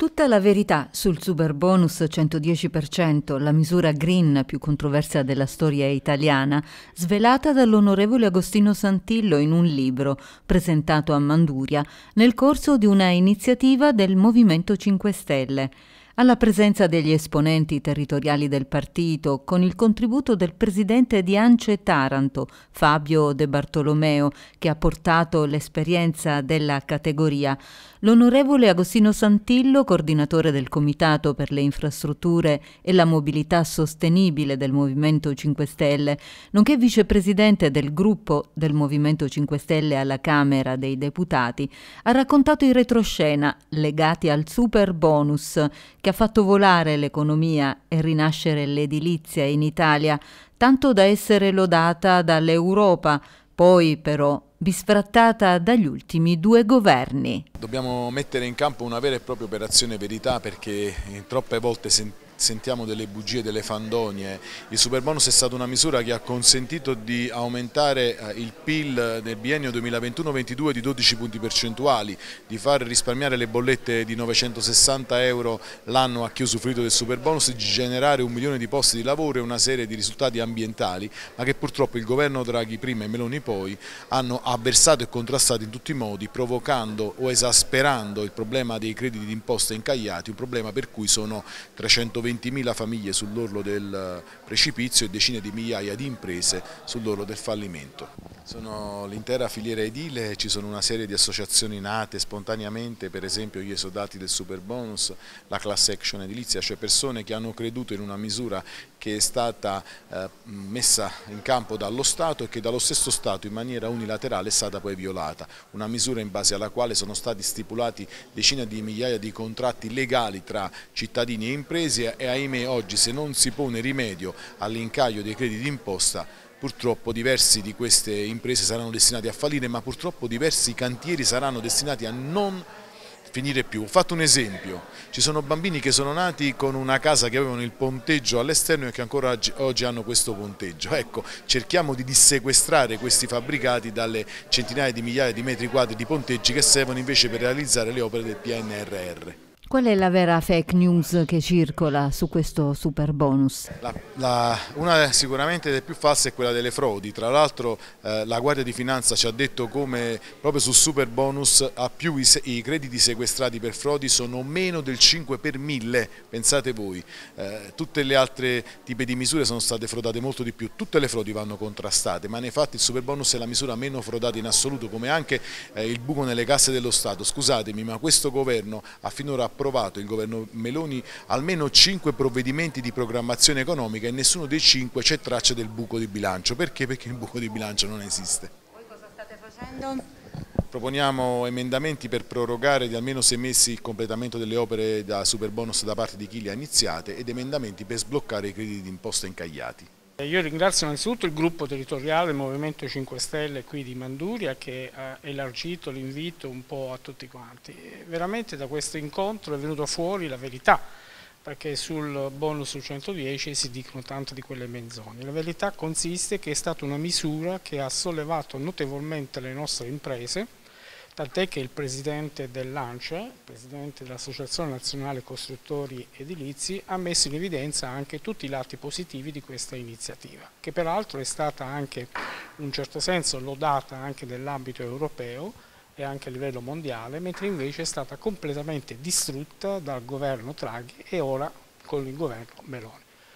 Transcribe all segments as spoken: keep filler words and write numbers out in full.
Tutta la verità sul superbonus centodieci per cento, la misura green più controversa della storia italiana, svelata dall'onorevole Agostino Santillo in un libro presentato a Manduria nel corso di una iniziativa del Movimento cinque Stelle. Alla presenza degli esponenti territoriali del partito, con il contributo del presidente di ANCE Taranto, Fabio De Bartolomeo, che ha portato l'esperienza della categoria, l'onorevole Agostino Santillo, coordinatore del Comitato per le Infrastrutture e la Mobilità Sostenibile del Movimento cinque Stelle, nonché vicepresidente del gruppo del Movimento cinque Stelle alla Camera dei Deputati, ha raccontato in retroscena legati al super bonus che ha fatto volare l'economia e rinascere l'edilizia in Italia, tanto da essere lodata dall'Europa, poi però bisfrattata dagli ultimi due governi. Dobbiamo mettere in campo una vera e propria operazione verità, perché troppe volte sentiamo delle bugie, delle fandonie. Il superbonus è stata una misura che ha consentito di aumentare il P I L nel biennio duemilaventuno ventidue di dodici punti percentuali, di far risparmiare le bollette di novecentosessanta euro l'anno a chi ha usufruito del superbonus, di generare un milione di posti di lavoro e una serie di risultati ambientali, ma che purtroppo il governo Draghi prima e Meloni poi hanno avversato e contrastato in tutti i modi, provocando o esasperando il problema dei crediti d'imposta incagliati, un problema per cui sono trecentoventimila famiglie sull'orlo del precipizio e decine di migliaia di imprese sull'orlo del fallimento. Sono l'intera filiera edile, ci sono una serie di associazioni nate spontaneamente, per esempio gli esodati del superbonus, la class action edilizia, cioè persone che hanno creduto in una misura che è stata eh, messa in campo dallo Stato e che dallo stesso Stato in maniera unilaterale è stata poi violata, una misura in base alla quale sono stati stipulati decine di migliaia di contratti legali tra cittadini e imprese e ahimè oggi, se non si pone rimedio all'incaglio dei crediti d'imposta, purtroppo diversi di queste imprese saranno destinati a fallire, ma purtroppo diversi cantieri saranno destinati a non finire più. Ho fatto un esempio: ci sono bambini che sono nati con una casa che avevano il ponteggio all'esterno e che ancora oggi hanno questo ponteggio. Ecco, cerchiamo di dissequestrare questi fabbricati dalle centinaia di migliaia di metri quadri di ponteggi che servono invece per realizzare le opere del P N R R. Qual è la vera fake news che circola su questo super bonus? La, la, una sicuramente delle più false è quella delle frodi. Tra l'altro eh, la Guardia di Finanza ci ha detto come proprio sul super bonus a più i, i crediti sequestrati per frodi sono meno del cinque per mille, pensate voi. Eh, tutte le altre tipi di misure sono state frodate molto di più, tutte le frodi vanno contrastate, ma nei fatti il super bonus è la misura meno frodata in assoluto, come anche eh, il buco nelle casse dello Stato. Scusatemi, ma questo governo ha finora approvato, il governo Meloni, almeno cinque provvedimenti di programmazione economica e nessuno dei cinque c'è traccia del buco di bilancio. Perché? Perché il buco di bilancio non esiste. Voi cosa state facendo? Proponiamo emendamenti per prorogare di almeno sei mesi il completamento delle opere da superbonus da parte di chi le ha iniziate ed emendamenti per sbloccare i crediti d'imposta incagliati. Io ringrazio innanzitutto il gruppo territoriale del Movimento cinque Stelle qui di Manduria che ha elargito l'invito un po' a tutti quanti. Veramente da questo incontro è venuto fuori la verità, perché sul bonus centodieci si dicono tante di quelle menzogne. La verità consiste che è stata una misura che ha sollevato notevolmente le nostre imprese, tant'è che il presidente dell'ANCE, il presidente dell'Associazione Nazionale Costruttori Edilizi, ha messo in evidenza anche tutti i lati positivi di questa iniziativa, che peraltro è stata anche in un certo senso lodata anche nell'ambito europeo e anche a livello mondiale, mentre invece è stata completamente distrutta dal governo Draghi e ora con il governo Meloni.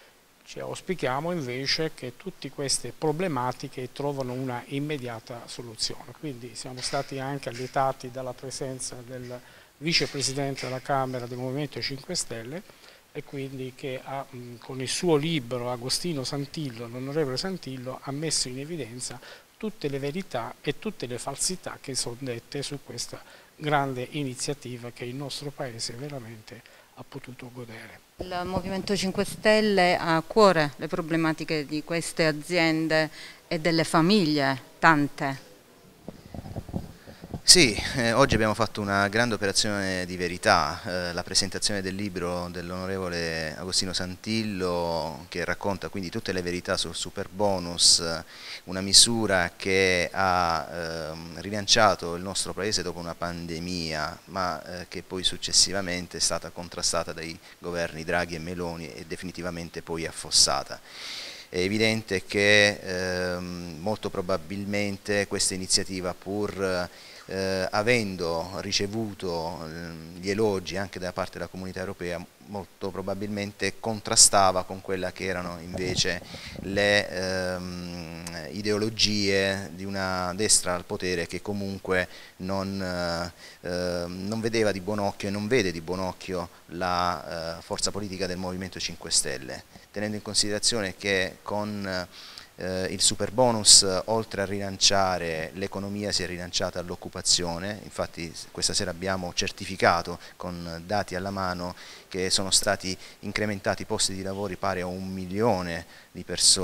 Ci auspichiamo invece che tutte queste problematiche trovano una immediata soluzione. Quindi siamo stati anche allietati dalla presenza del vicepresidente della Camera del Movimento cinque Stelle e quindi che ha, con il suo libro Agostino Santillo, l'onorevole Santillo, ha messo in evidenza tutte le verità e tutte le falsità che sono dette su questa grande iniziativa che il nostro Paese veramente ha potuto godere. Il Movimento cinque Stelle ha a cuore le problematiche di queste aziende e delle famiglie, tante. Sì, eh, oggi abbiamo fatto una grande operazione di verità, eh, la presentazione del libro dell'onorevole Agostino Santillo che racconta quindi tutte le verità sul Superbonus, una misura che ha eh, rilanciato il nostro Paese dopo una pandemia, ma eh, che poi successivamente è stata contrastata dai governi Draghi e Meloni e definitivamente poi affossata. È evidente che eh, molto probabilmente questa iniziativa, pur Eh, avendo ricevuto eh, gli elogi anche da parte della comunità europea, molto probabilmente contrastava con quella che erano invece le ehm, ideologie di una destra al potere che comunque non, eh, non vedeva di buon occhio e non vede di buon occhio la eh, forza politica del Movimento cinque Stelle, tenendo in considerazione che con Eh, il Superbonus, oltre a rilanciare l'economia, si è rilanciata all'occupazione. Infatti questa sera abbiamo certificato con dati alla mano che sono stati incrementati i posti di lavoro pari a un milione di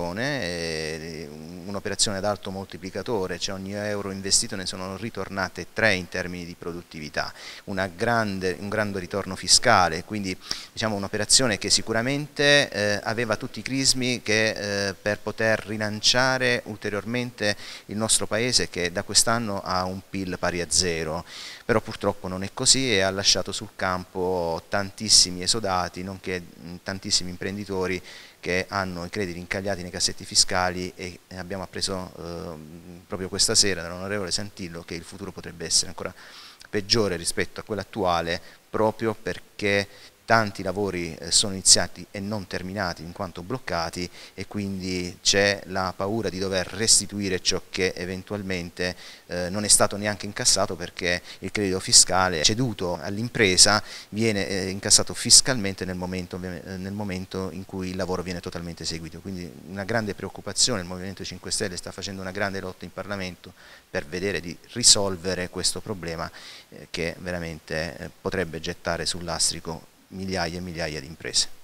persone, un'operazione ad alto moltiplicatore, cioè ogni euro investito ne sono ritornate tre in termini di produttività, una grande, un grande ritorno fiscale, quindi diciamo un'operazione che sicuramente eh, aveva tutti i crismi che eh, per poter rilanciare ulteriormente il nostro Paese, che da quest'anno ha un P I L pari a zero, però purtroppo non è così e ha lasciato sul campo tantissimi esodati, nonché tantissimi imprenditori che hanno i crediti incagliati nei cassetti fiscali, e abbiamo appreso eh, proprio questa sera dall'onorevole Santillo che il futuro potrebbe essere ancora peggiore rispetto a quello attuale, proprio perché tanti lavori sono iniziati e non terminati in quanto bloccati, e quindi c'è la paura di dover restituire ciò che eventualmente eh, non è stato neanche incassato, perché il credito fiscale ceduto all'impresa viene eh, incassato fiscalmente nel momento, nel momento in cui il lavoro viene totalmente eseguito. Quindi una grande preoccupazione, il Movimento cinque Stelle sta facendo una grande lotta in Parlamento per vedere di risolvere questo problema eh, che veramente eh, potrebbe gettare sul lastrico migliaia e migliaia di imprese.